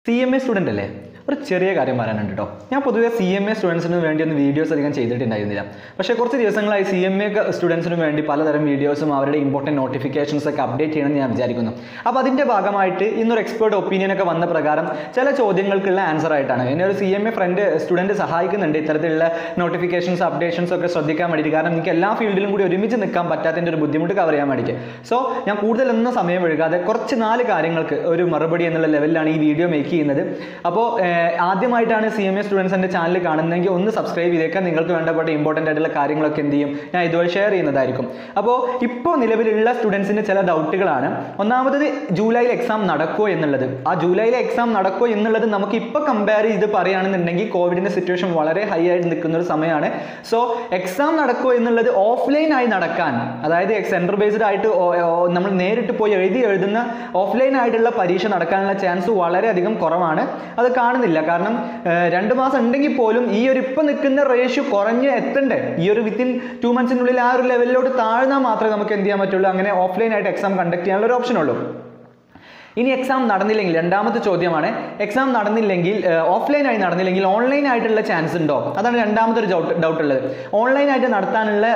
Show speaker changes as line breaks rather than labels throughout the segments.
CMA student അല്ലേ? ഒരു ചെറിയ കാര്യം പറയാനുണ്ട് കേട്ടോ. ഞാൻ പൊതുവേ CMA സ്റ്റുഡൻസിന് വേണ്ടി ഒന്നും വീഡിയോസ് അധികം ചെയ്തിട്ടുണ്ടായിരുന്നില്ല. പക്ഷേ കുറച്ച് ദിവസങ്ങളായി CMA സ്റ്റുഡൻസിന് വേണ്ടി പലതരം വീഡിയോസും അവരുടെ ഇമ്പോർട്ടൻറ്റ് നോട്ടിഫിക്കേഷൻസ് ഒക്കെ അപ്ഡേറ്റ് ചെയ്യണമെന്ന് ഞാൻ വിചാരിക്കുന്നു. അപ്പോൾ അതിൻ്റെ ഭാഗമായിട്ട് ഇന്നൊരു എക്സ്പേർട്ട് ഒപ്പീനിയൻ ഒക്കെ വന്ന പ്രകാരം ചില ചോദ്യങ്ങൾക്കുള്ള ആൻസർ ആയിട്ടാണ് എന്നെ ഒരു CMA സ്റ്റുഡൻറ്റ് സഹായിക്കുന്നുണ്ട് ഇത്തരത്തിലുള്ള നോട്ടിഫിക്കേഷൻസ് അപ്ഡേഷൻസ് ഒക്കെ ശ്രദ്ധിക്കാൻ വേണ്ടിയിട്ട്. കാരണം എനിക്ക് എല്ലാ ഫീൽഡിലും കൂടി ഒരുമിച്ച് നിൽക്കാൻ പറ്റാത്തതിൻ്റെ ഒരു ബുദ്ധിമുട്ട് കവർ ചെയ്യാൻ വേണ്ടിയിട്ട്. സോ ഞാൻ കൂടുതലൊന്നും സമയം ഒഴുകാതെ കുറച്ച് 4 കാര്യങ്ങൾക്ക് ഒരു മറുപടി എന്നുള്ള ലെവലിലാണ് ഈ വീഡിയോ മേക്ക് ചെയ്യുന്നത്. അപ്പോൾ ആദ്യമായിട്ടാണ് CMA സ്റ്റുഡൻസ് എൻ്റെ ചാനൽ കാണുന്നതെങ്കിൽ ഒന്ന് സബ്സ്ക്രൈബ് ചെയ്തേക്കാൻ. നിങ്ങൾക്ക് വേണ്ടപ്പെട്ട ഇമ്പോർട്ടൻ്റ് ആയിട്ടുള്ള കാര്യങ്ങളൊക്കെ എന്ത് ചെയ്യും ഞാൻ ഇതുവരെ ഷെയർ ചെയ്യുന്നതായിരിക്കും. അപ്പോൾ ഇപ്പോൾ നിലവിലുള്ള സ്റ്റുഡൻസിൻ്റെ ചില ഡൗട്ടുകളാണ്. ഒന്നാമത് ജൂലൈയിൽ എക്സാം നടക്കുമോ എന്നുള്ളത്. ആ ജൂലൈയിലെ എക്സാം നടക്കുമോ എന്നുള്ളത് നമുക്ക് ഇപ്പോൾ കമ്പയർ ചെയ്ത് പറയുകയാണെന്നുണ്ടെങ്കിൽ കോവിഡിൻ്റെ സിറ്റുവേഷൻ വളരെ ഹൈ ആയിട്ട് നിൽക്കുന്ന ഒരു സമയമാണ്. സോ എക്സാം നടക്കുമോ എന്നുള്ളത് ഓഫ്ലൈനായി നടക്കാൻ, അതായത് സെൻറ്റർ ബേസ്ഡ് ആയിട്ട് നമ്മൾ നേരിട്ട് പോയി എഴുതുന്ന ഓഫ്ലൈൻ ആയിട്ടുള്ള പരീക്ഷ നടക്കാനുള്ള ചാൻസ് വളരെയധികം കുറവാണ്. അത് കാണുന്നില്ല. കാരണം 2 മാസം ഉണ്ടെങ്കിൽ പോലും ഈ ഒരു ഇപ്പം നിൽക്കുന്ന റേഷ്യോ കുറഞ്ഞ് എത്തണ്ടേ. ഈ ഒരു വിത്തിൻ 2 മന്ത്സിനുള്ളിൽ ആ ഒരു ലെവലിലോട്ട് താഴ്ന്നാൽ മാത്രമേ നമുക്ക് എന്ത് ചെയ്യാൻ പറ്റുള്ളൂ, അങ്ങനെ ഓഫ്ലൈൻ ആയിട്ട് എക്സാം കണ്ടക്ട് ചെയ്യാനുള്ള ഒരു ഓപ്ഷൻ ഉള്ളൂ. ഇനി എക്സാം നടന്നില്ലെങ്കിൽ, രണ്ടാമത്തെ ചോദ്യമാണ്, എക്സാം നടന്നില്ലെങ്കിൽ ഓഫ്ലൈനായി നടന്നില്ലെങ്കിൽ ഓൺലൈൻ ആയിട്ടുള്ള ചാൻസ് ഉണ്ടോ? അതാണ് രണ്ടാമത്തെ ഒരു ഡൗട്ട് ഉള്ളത്. ഓൺലൈനായിട്ട് നടത്താനുള്ള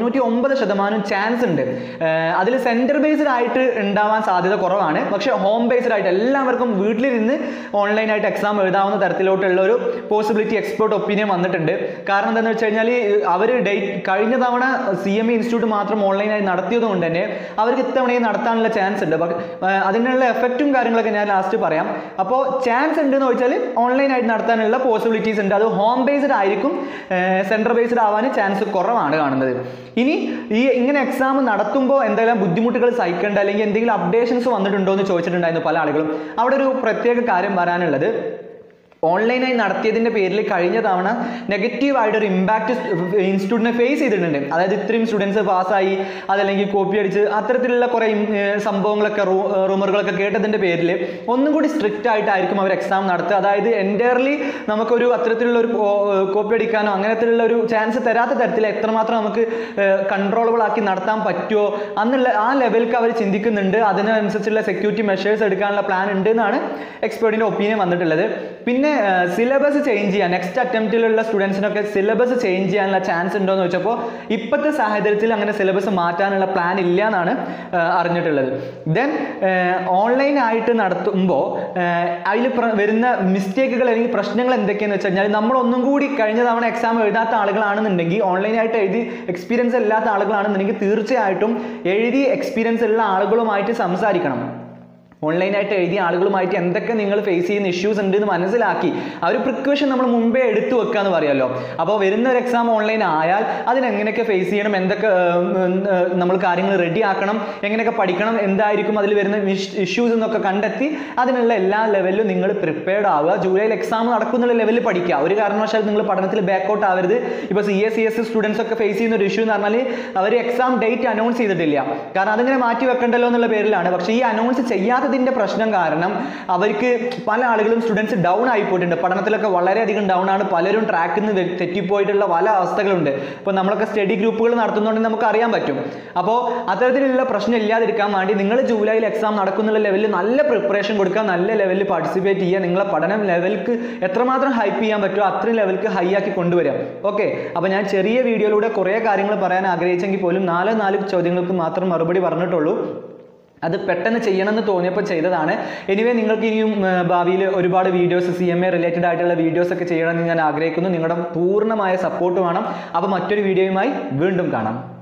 99% ചാൻസ് ഉണ്ട്. അതിൽ സെൻറ്റർ ബേസ്ഡ് ആയിട്ട് ഉണ്ടാവാൻ സാധ്യത കുറവാണ്. പക്ഷേ ഹോം ബേസ്ഡ് ആയിട്ട് എല്ലാവർക്കും വീട്ടിലിരുന്ന് ഓൺലൈനായിട്ട് എക്സാം എഴുതാവുന്ന തരത്തിലോട്ടുള്ള ഒരു പോസിബിലിറ്റി എക്സ്പേർട്ട് ഒപ്പീനിയൻ വന്നിട്ടുണ്ട്. കാരണം എന്താണെന്ന് വെച്ച് കഴിഞ്ഞാൽ അവർ കഴിഞ്ഞ തവണ CMA ഇൻസ്റ്റിറ്റ്യൂട്ട് മാത്രം ഓൺലൈനായി നടത്തിയത് കൊണ്ട് തന്നെ അവർക്ക് ഇത്തവണയും നടത്താനുള്ള ചാൻസ് ഉണ്ട്. അതിനുള്ള എഫക്റ്റും കാര്യങ്ങളൊക്കെ ഞാൻ ലാസ്റ്റ് പറയാം. അപ്പോൾ ചാൻസ് ഉണ്ടെന്ന് ചോദിച്ചാൽ ഓൺലൈനായിട്ട് നടത്താനുള്ള പോസിബിലിറ്റീസ് ഉണ്ട്. അത് ഹോം ബേസ്ഡ് ആയിരിക്കും, സെൻറ്റർ ബേസ്ഡ് ആവാൻ ചാൻസ് കുറവാണ് കാണുന്നത്. ഇനി ഇങ്ങനെ എക്സാം നടത്തുമ്പോൾ എന്തെങ്കിലും ബുദ്ധിമുട്ടുകൾ സഹിക്കേണ്ട അല്ലെങ്കിൽ എന്തെങ്കിലും അപ്ഡേഷൻസ് വന്നിട്ടുണ്ടോ എന്ന് ചോദിച്ചിട്ടുണ്ടായിരുന്നു പല ആളുകളും. അവിടെ ഒരു പ്രത്യേക കാര്യം പറയാനുള്ളത്, ഓൺലൈനായി നടത്തിയതിൻ്റെ പേരിൽ കഴിഞ്ഞ തവണ നെഗറ്റീവായിട്ടൊരു ഇമ്പാക്റ്റ് ഇൻസ്റ്റിറ്റ്യൂട്ടിനെ ഫേസ് ചെയ്തിട്ടുണ്ട്. അതായത് ഇത്രയും സ്റ്റുഡൻസ് പാസ്സായി അതല്ലെങ്കിൽ കോപ്പി അടിച്ച് അത്തരത്തിലുള്ള കുറേ സംഭവങ്ങളൊക്കെ റൂമറുകളൊക്കെ കേട്ടതിൻ്റെ പേരിൽ ഒന്നും കൂടി സ്ട്രിക്റ്റ് ആയിട്ടായിരിക്കും അവർ എക്സാം നടത്തുക. അതായത് എൻറ്റയർലി നമുക്കൊരു അത്തരത്തിലുള്ള ഒരു കോപ്പി അടിക്കാനോ അങ്ങനത്തിലുള്ള ഒരു ചാൻസ് തരാത്ത തരത്തിൽ എത്രമാത്രം നമുക്ക് കൺട്രോളബിൾ ആക്കി നടത്താൻ പറ്റുമോ എന്നുള്ള ആ ലെവലിലേക്ക് അവർ ചിന്തിക്കുന്നുണ്ട്. അതിനനുസരിച്ചുള്ള സെക്യൂരിറ്റി മെഷേഴ്സ് എടുക്കാനുള്ള പ്ലാൻ ഉണ്ട് എന്നാണ് എക്സ്പേർട്ടിൻ്റെ ഒപ്പീനിയൻ വന്നിട്ടുള്ളത്. പിന്നെ സിലബസ് ചേഞ്ച് ചെയ്യാൻ നെക്സ്റ്റ് അറ്റംപ്റ്റിലുള്ള സ്റ്റുഡൻസിനൊക്കെ സിലബസ് ചേഞ്ച് ചെയ്യാനുള്ള ചാൻസ് ഉണ്ടോ എന്ന് ചോദിച്ചപ്പോൾ ഇപ്പോഴത്തെ സാഹചര്യത്തിൽ അങ്ങനെ സിലബസ് മാറ്റാനുള്ള പ്ലാൻ ഇല്ല എന്നാണ് അറിഞ്ഞിട്ടുള്ളത്. ദെൻ ഓൺലൈനായിട്ട് നടത്തുമ്പോൾ അതിൽ വരുന്ന മിസ്റ്റേക്കുകൾ അല്ലെങ്കിൽ പ്രശ്നങ്ങൾ എന്തൊക്കെയാണെന്ന് വെച്ച് കഴിഞ്ഞാൽ, നമ്മളൊന്നും കൂടി കഴിഞ്ഞ തവണ എക്സാം എഴുതാത്ത ആളുകളാണെന്നുണ്ടെങ്കിൽ, ഓൺലൈനായിട്ട് എഴുതി എക്സ്പീരിയൻസ് ഇല്ലാത്ത ആളുകളാണെന്നുണ്ടെങ്കിൽ തീർച്ചയായിട്ടും എഴുതി എക്സ്പീരിയൻസ് ഉള്ള ആളുകളുമായിട്ട് സംസാരിക്കണം. ഓൺലൈനായിട്ട് എഴുതിയ ആളുകളുമായിട്ട് എന്തൊക്കെ നിങ്ങൾ ഫേസ് ചെയ്യുന്ന ഇഷ്യൂസ് ഉണ്ട് എന്ന് മനസ്സിലാക്കി ആ ഒരു പ്രിക്കോഷൻ നമ്മൾ മുമ്പേ എടുത്തു വെക്കുക എന്ന് പറയുമല്ലോ. അപ്പോൾ വരുന്ന ഒരു എക്സാം ഓൺലൈൻ ആയാൽ അതിനെങ്ങനെയൊക്കെ ഫേസ് ചെയ്യണം, എന്തൊക്കെ നമ്മൾ കാര്യങ്ങൾ റെഡി ആക്കണം, എങ്ങനെയൊക്കെ പഠിക്കണം, എന്തായിരിക്കും അതിൽ വരുന്ന ഇഷ്യൂസ് എന്നൊക്കെ കണ്ടെത്തി അതിനുള്ള എല്ലാ ലെവലിലും നിങ്ങൾ പ്രിപ്പയർഡ് ആവുക. ജൂലൈയിൽ എക്സാം നടക്കുന്ന ലെവലിൽ പഠിക്കുക. ഒരു കാരണവശാലും നിങ്ങൾ പഠനത്തിൽ ബാക്കൗട്ട് ആവരുത്. ഇപ്പോൾ CA CS സ്റ്റുഡൻസ് ഒക്കെ ഫേസ് ചെയ്യുന്ന ഒരു ഇഷ്യൂ എന്ന് പറഞ്ഞാൽ അവർ എക്സാം ഡേറ്റ് അനൗൺസ് ചെയ്തിട്ടില്ല. കാരണം അതിങ്ങനെ മാറ്റി വെക്കണ്ടല്ലോ എന്നുള്ള പേരിലാണ്. പക്ഷേ ഈ അനൗൺസ് ചെയ്യാത്ത ഇതിൻ്റെ പ്രശ്നം കാരണം അവർക്ക് പല ആളുകളും സ്റ്റുഡൻസ് ഡൗൺ ആയിപ്പോയിട്ടുണ്ട്. പഠനത്തിലൊക്കെ വളരെയധികം ഡൗൺ ആണ്. പലരും ട്രാക്കിൽ നിന്ന് തെറ്റിപ്പോയിട്ടുള്ള പല അവസ്ഥകളുണ്ട്. ഇപ്പോൾ നമ്മളൊക്കെ സ്റ്റഡി ഗ്രൂപ്പുകൾ നടത്തുന്നതുകൊണ്ട് നമുക്ക് അറിയാൻ പറ്റും. അപ്പോൾ അത്തരത്തിലുള്ള പ്രശ്നം ഇല്ലാതിരിക്കാൻ വേണ്ടി നിങ്ങൾ ജൂലൈയിൽ എക്സാം നടക്കുന്ന ലെവലിൽ നല്ല പ്രിപ്പറേഷൻ കൊടുക്കുക, നല്ല ലെവലിൽ പാർട്ടിസിപ്പേറ്റ് ചെയ്യുക. നിങ്ങളെ പഠനം ലെവലിക്ക് എത്രമാത്രം ഹൈപ്പ് ചെയ്യാൻ പറ്റുമോ അത്രയും ലെവലിക്ക് ഹൈ ആക്കി കൊണ്ടുവരാം. ഓക്കെ, അപ്പോൾ ഞാൻ ചെറിയ വീഡിയോയിലൂടെ കുറേ കാര്യങ്ങൾ പറയാൻ ആഗ്രഹിച്ചെങ്കിൽ പോലും 4 ചോദ്യങ്ങൾക്ക് മാത്രം മറുപടി പറഞ്ഞിട്ടുള്ളൂ. അത് പെട്ടെന്ന് ചെയ്യണമെന്ന് തോന്നിയപ്പോൾ ചെയ്തതാണ്. എനിവേ നിങ്ങൾക്ക് ഇനിയും ഭാവിയിൽ ഒരുപാട് വീഡിയോസ് CMA റിലേറ്റഡ് ആയിട്ടുള്ള വീഡിയോസ് ഒക്കെ ചെയ്യണമെന്ന് ഞാൻ ആഗ്രഹിക്കുന്നു. നിങ്ങളുടെ പൂർണ്ണമായ സപ്പോർട്ട് വേണം. അപ്പോൾ മറ്റൊരു വീഡിയോയുമായി വീണ്ടും കാണാം.